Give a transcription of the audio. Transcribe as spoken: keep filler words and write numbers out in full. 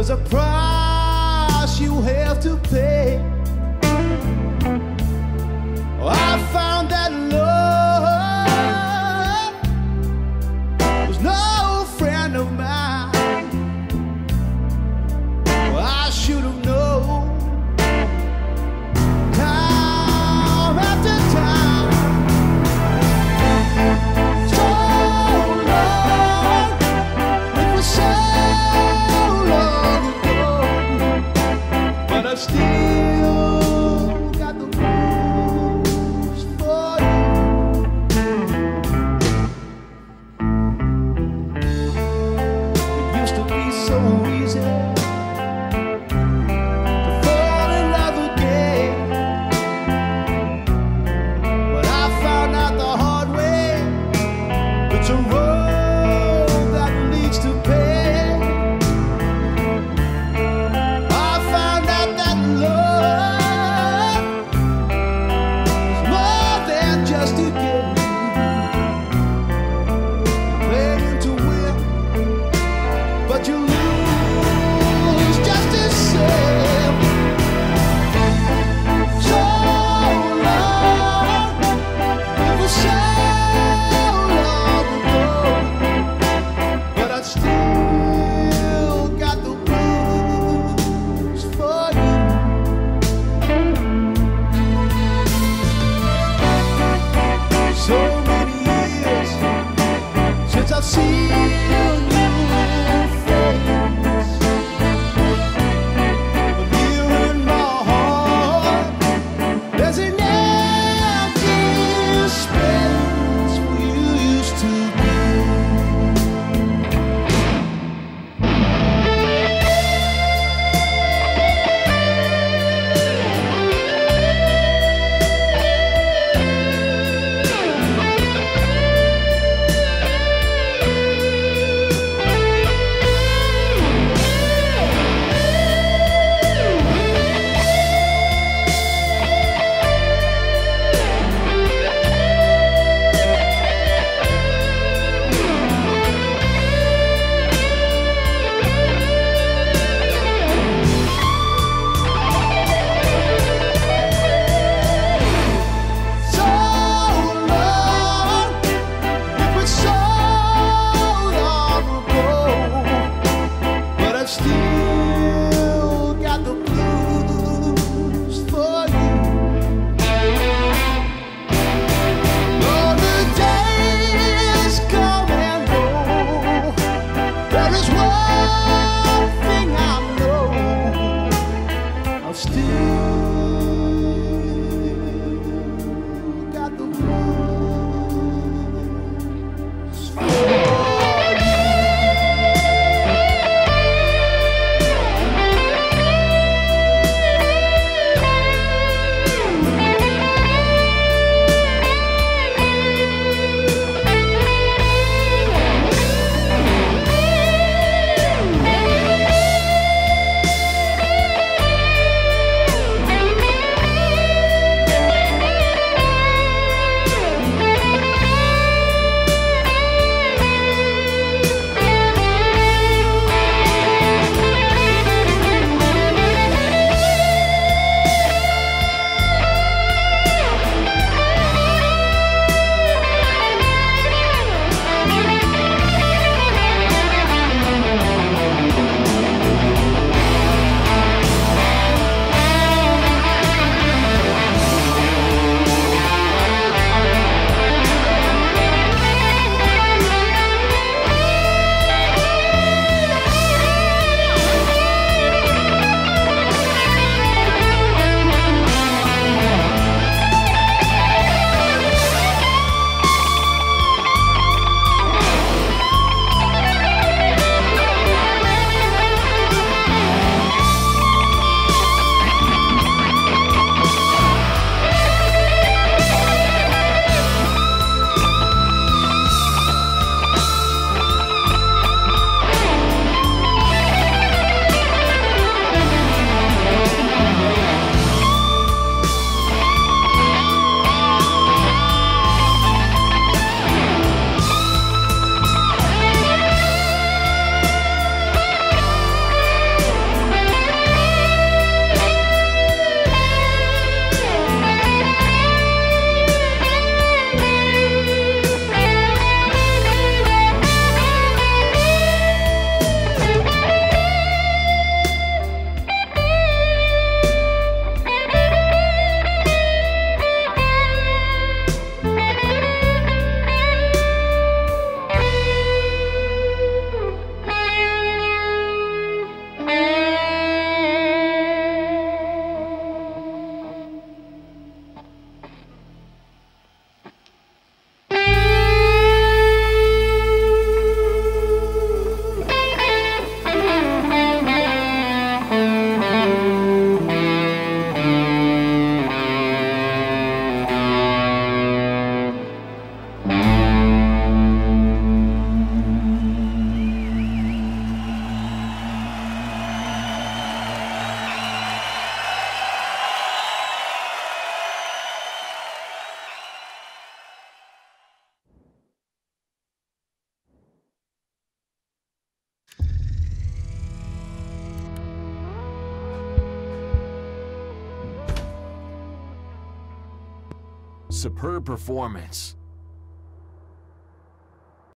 There's a price you have to pay. I found that love was no friend of mine. Well, I should have known. Time after time, so long, it was so long ago, but I still got the blues for you. It used to be so easy to fall in love again, but I found out the hard way. It's a road that leads to pain. I found out that love is more than just a game, playing to win, but you lose just the same. So long, it was so long ago, but I still got the blues for you. So many years since I've seen your face, but here in my heart there's an empty space where you used to be. Superb performance.